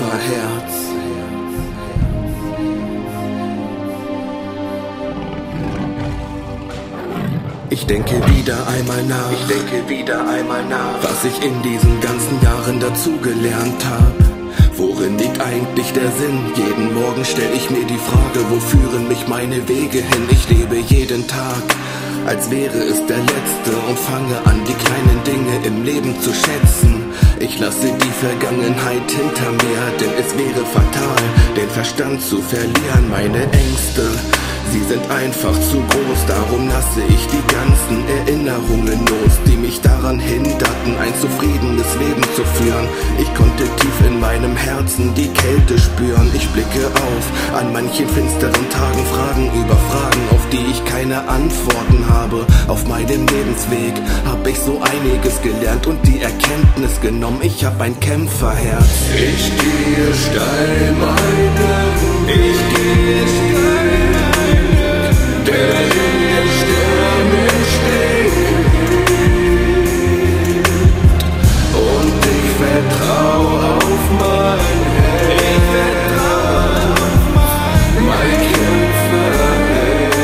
Kämpferherz. Ich denke wieder einmal nach, was ich in diesen ganzen Jahren dazugelernt hab. Worin liegt eigentlich der Sinn? Jeden Morgen stell ich mir die Frage, wo führen mich meine Wege hin? Ich lebe jeden Tag, als wäre es der letzte und fange an, die kleinen Dinge im Leben zu schätzen. Ich lasse die Vergangenheit hinter mir, denn es wäre fatal, den Verstand zu verlieren. Meine Ängste, sie sind einfach zu groß, darum lasse ich die ganzen Erinnerungen los, die mich daran hinderten, ein zufriedenes Leben zu führen. Ich konnte tief in meinem Herzen die Kälte spüren. Ich blicke auf, an manchen finsteren Tagen Fragen über Fragen, auf die ich keine Antworten habe. Auf meinem Lebensweg hab ich so einiges gelernt und die Erkenntnis genommen, ich hab ein Kämpferherz. Ich gehe steil meinen Weg, ich gehe steil, der in den Sternen steht, und ich vertrau auf mein Herz, mein Kämpferherz.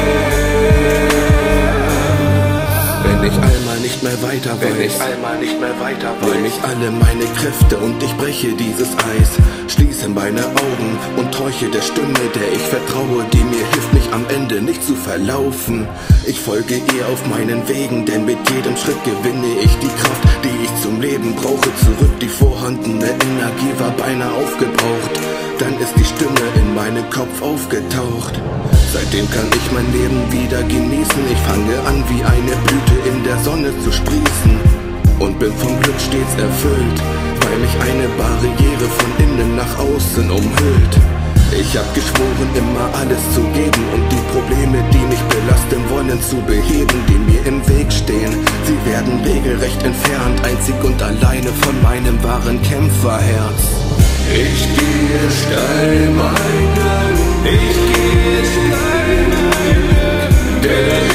Wenn ich einmal nicht mehr weiter weiß, nehme ich alle meine Kräfte und ich breche dieses Eis. Schließe meine Augen und horche der Stimme, der ich vertraue, die mir hilft, mich am Ende nicht zu verlaufen. Ich folge ihr auf meinen Wegen, denn mit jedem Schritt gewinne ich die Kraft, die ich zum Leben brauche. Zurück, die vorhandene Energie war beinahe aufgebraucht. Dann ist die Stimme in meinen Kopf aufgetaucht. Seitdem kann ich mein Leben wieder genießen. Ich fange an, wie eine Blüte in der Sonne zu sprießen und bin vom Glück stets erfüllt, weil mich eine Barriere von innen nach außen umhüllt. Ich hab geschworen, immer alles zu geben und die Probleme, die mich belasten wollen, zu beheben, die mir im Weg stehen. Sie werden regelrecht entfernt, einzig und alleine von meinem wahren Kämpferherz. Ich gehe steil meinen Weg, ich gehe steil, der